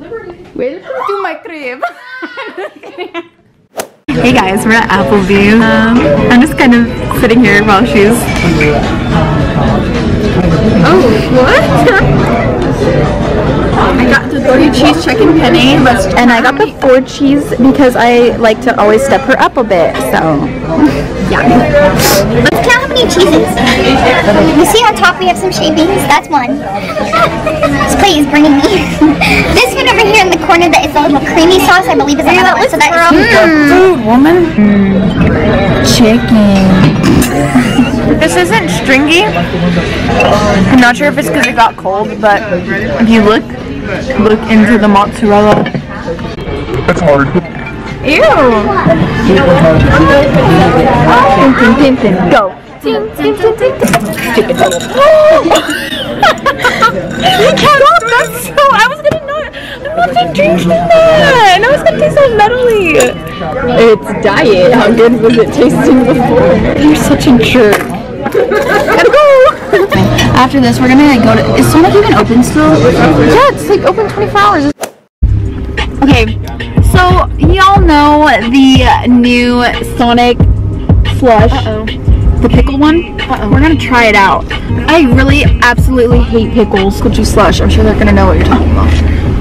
Welcome to my crib. Hey guys, we're at Applebee's. I'm just kind of sitting here while she's... Oh, what? I got the 3 cheese chicken penne, and I got the 4 cheese because I like to always step her up a bit, so yeah. Let's count how many cheeses. You see on top we have some shavings? That's one. This plate is burning me. This one over here in the corner that is a little creamy sauce, I believe is another one. So that is food, woman. Chicken. This isn't stringy. I'm not sure if it's because it got cold, but if you look into the mozzarella. That's hard. Ew! Go! Stupid dog. That's so. I was gonna not. I'm not drinking that. And I was gonna taste so metally. It's diet. How good was it tasting before? You're such a jerk. Gotta go! After this, we're gonna go to. Is Sonic even open still? Yeah, it's like open 24 hours. Okay, so y'all know the new Sonic slush. The pickle one? We're gonna try it out. I really absolutely hate pickles. Pickle juice slush. I'm sure they're gonna know what you're talking about.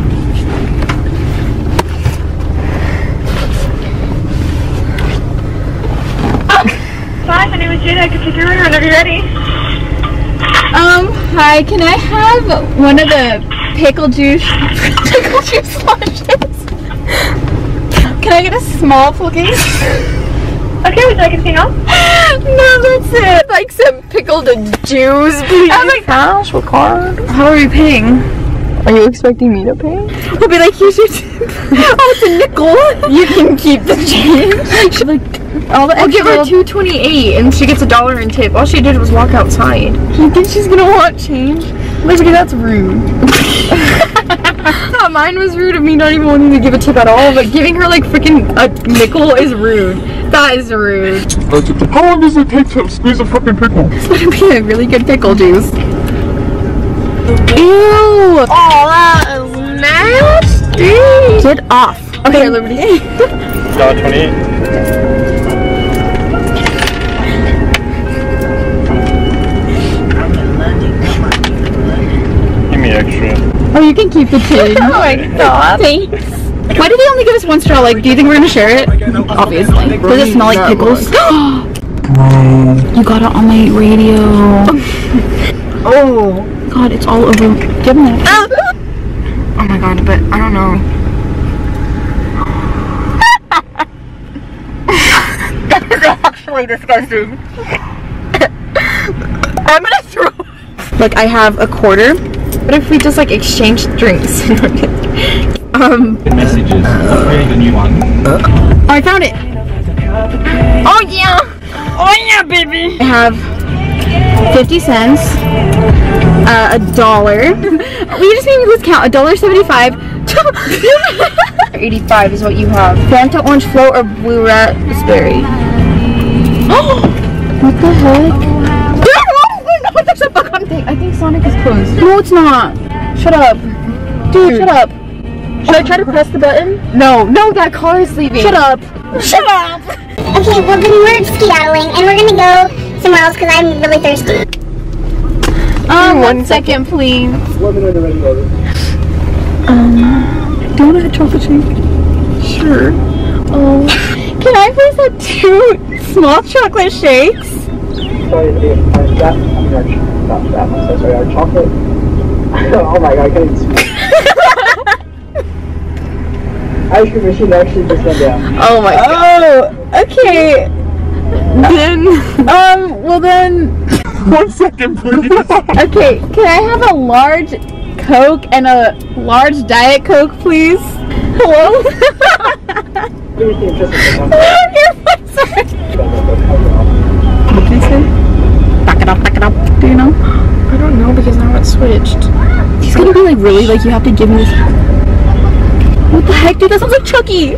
Hi, my name is Jada. I can take your order whenever you're ready. Hi, can I have one of the pickle juice slushes? Can I get a small, please? Okay, would you like anything else? No, that's it. Like some pickled juice, please. I was like, cash or card? How are we paying? Are you expecting me to pay? We'll be like, here's your tip. Oh, it's a nickel. You can keep the change. She's like, all the I'll give her $2.28 and she gets $1 in tip. All she did was walk outside. You think she's gonna want change? Liberty, that's rude. I thought mine was rude of me not even wanting to give a tip at all, but giving her like freaking a nickel is rude. That is rude. How long does it take to squeeze a fucking pickle? This would be a really good pickle juice. Ew! Oh, that is nasty! Get off. Okay, Liberty. $1.28. Give me extra. Oh, you can keep the change. Oh my god. Thanks. Why did they only give us 1 straw? Like, do you think we're gonna share it? Obviously. Does it smell like pickles? You got it on my radio. Oh. God, it's all over. Give me that. Oh my god, but I don't know. That is actually disgusting. I'm gonna throw. Like, I have a quarter. What if we just like exchange drinks? Messages. Create a new one. Oh, I found it. Oh yeah. Oh yeah, baby. I have 50 cents. $1. We just need to lose count. $1.75. 85 is what you have. Fanta orange float or blue raspberry. Oh, what the heck? No, there's a bug on thing. I think Sonic is closed. No, it's not. Shut up, dude. Shut up. Should I try to press the button? No, that car is leaving. Shut up. Shut up. Okay, we're skedaddling and we're gonna go somewhere else because I'm really thirsty. 1 second, please. Let me know the ready order. Do you want a chocolate shake? Sure. Oh, can I please have 2 small chocolate shakes? Sorry, our chocolate. Oh my god, I can't even speak. Ice cream machine actually just went down. Oh my god. Oh, okay. Then, well then. 1 second, please. Okay, can I have a large Coke and a large Diet Coke, please? Hello? You're sorry. What can I say? Back it up, do you know? I don't know because now it's switched. He's gonna be like, really? Like, you have to give me this. What the heck, dude? That sounds like Chucky.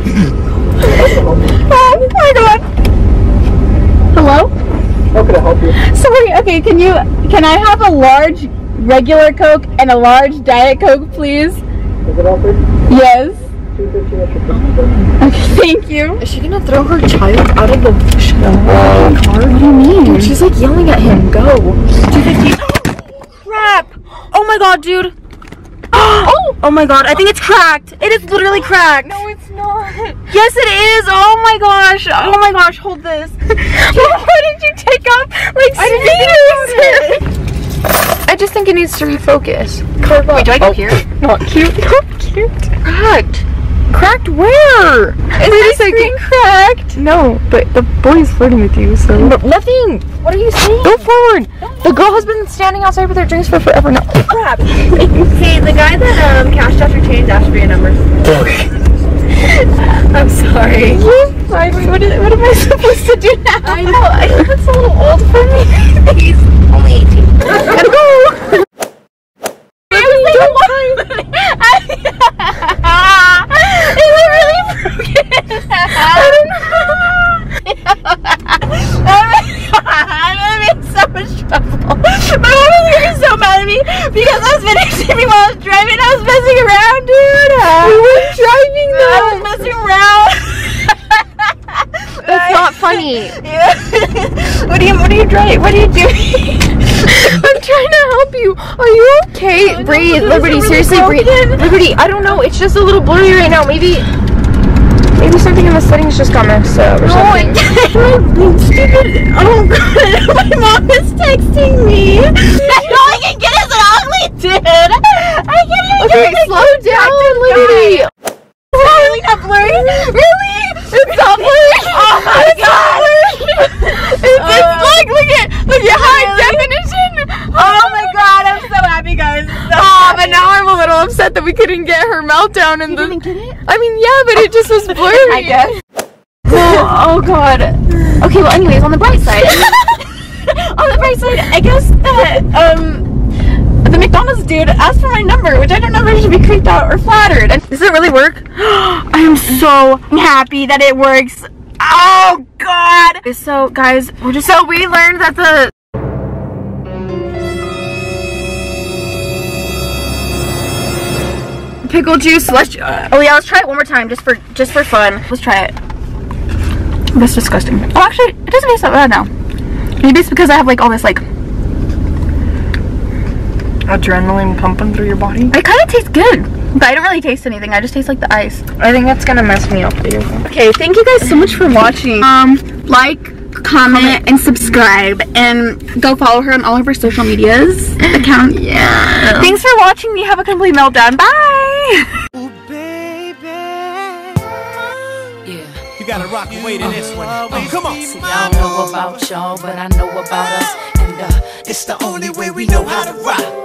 Oh my god. Hello? How can I help you? Sorry, okay, can I have a large regular Coke and a large Diet Coke, please? Is it offered? Yes. 215 extra Okay, thank you. Is she gonna throw her child out of the car? What do you mean? She's like yelling at him. Go. 250. Crap! Oh my god, dude. Oh my god, I think it's cracked. It is literally cracked. No, it's not. Yes, it is. Oh my gosh. Oh my gosh, hold this. Why did you take up like speed? I just think it needs to refocus. Wait, do I go here? Not cute. Not cute. Cracked. Cracked where? Is it Screen cracked. No, but the boy's flirting with you, so. Nothing. What are you saying? Go forward. The girl has been standing outside with her drinks for forever now. Crap. Hey, the guy that cashed out your change asked for your numbers. I'm sorry. What am I supposed to do now? I know. I think it's a little old for me. He's only 18. Gotta go. It was really broken. I don't know. I'm gonna be in so much trouble. My mom was gonna be so mad at me because I was finishing me while I was driving. I was messing around, dude. We weren't driving I though. was messing around. That's not funny. What are you doing? What are you doing? I'm trying to help you. Are you okay? Breathe, Liberty. Seriously, breathe. Liberty, I don't know. It's just a little blurry right now. Maybe something in the settings just got messed up or something. Stupid. Oh god. My mom is texting me. All I can get is an ugly dude. I can't even Okay, get slow down, Liberty. It's really not blurry. Really? It's not blurry. Oh my god. It's like look at high definition. Oh my god, I'm so happy, guys. But now I'm a little upset that we couldn't get her meltdown in the. Didn't get it? I mean, yeah, but it just was blurry. I guess. Oh god. Okay, well, anyways, on the bright side, I guess that the McDonald's dude asked for my number, which I don't know if I should be creeped out or flattered. And does it really work? I am so happy that it works. Oh god. So guys, we learned that the pickle juice. Oh yeah, let's try it one more time just for fun. Let's try it. That's disgusting. Oh, actually, it doesn't taste that bad now. Maybe it's because I have like all this like Adrenaline pumping through your body. it kind of tastes good, but I don't really taste anything. I just taste like the ice. I think that's gonna mess me up too. Okay, thank you guys so much for watching. Like, comment, and subscribe, and go follow her on all of her social medias account. Yeah. Thanks for watching me have a complete meltdown. Bye. You gotta rock away to this one. Oh, come on. See, I don't know about y'all, but I know about us. And it's the only way we know how to rock.